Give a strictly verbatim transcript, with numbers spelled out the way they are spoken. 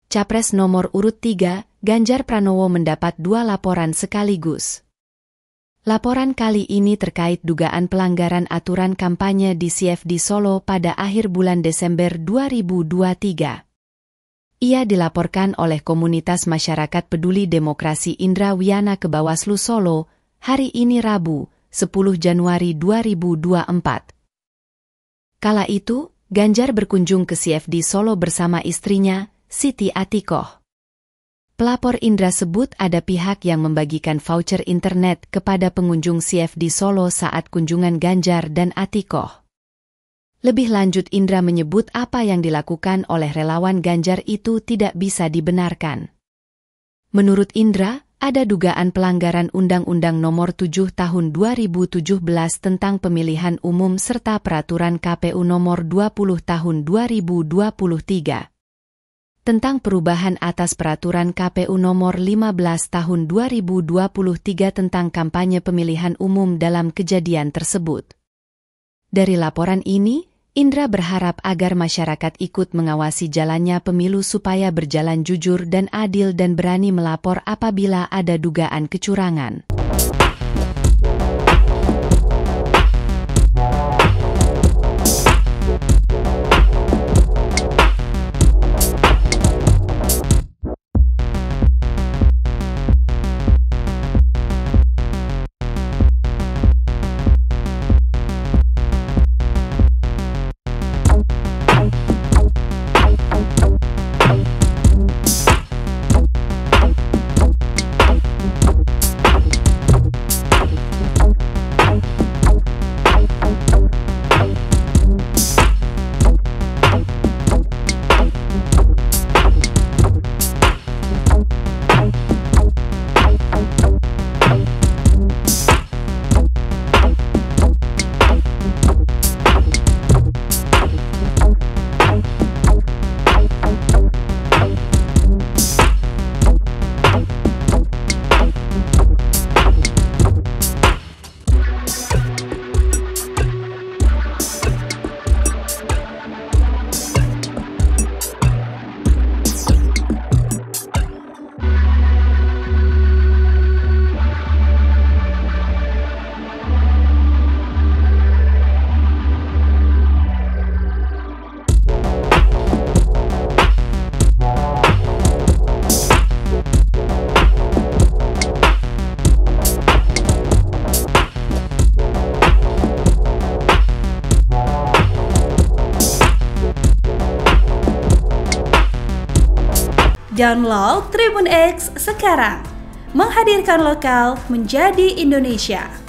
Capres nomor urut tiga, Ganjar Pranowo mendapat dua laporan sekaligus. Laporan kali ini terkait dugaan pelanggaran aturan kampanye di C F D Solo pada akhir bulan Desember dua ribu dua puluh tiga. Ia dilaporkan oleh komunitas masyarakat peduli demokrasi Indra Wiyana ke Bawaslu Solo, hari ini Rabu, sepuluh Januari dua ribu dua puluh empat. Kala itu, Ganjar berkunjung ke C F D Solo bersama istrinya, Siti Atikoh. Pelapor Indra sebut ada pihak yang membagikan voucher internet kepada pengunjung C F D Solo saat kunjungan Ganjar dan Atikoh. Lebih lanjut Indra menyebut apa yang dilakukan oleh relawan Ganjar itu tidak bisa dibenarkan. Menurut Indra, ada dugaan pelanggaran Undang-Undang Nomor tujuh Tahun dua ribu tujuh belas tentang Pemilihan Umum serta Peraturan K P U Nomor dua puluh Tahun dua ribu dua puluh tiga. Tentang perubahan atas Peraturan K P U Nomor lima belas Tahun dua ribu dua puluh tiga tentang kampanye pemilihan umum dalam kejadian tersebut. Dari laporan ini, Indra berharap agar masyarakat ikut mengawasi jalannya pemilu supaya berjalan jujur dan adil dan berani melapor apabila ada dugaan kecurangan. Download Tribun X sekarang, menghadirkan lokal menjadi Indonesia.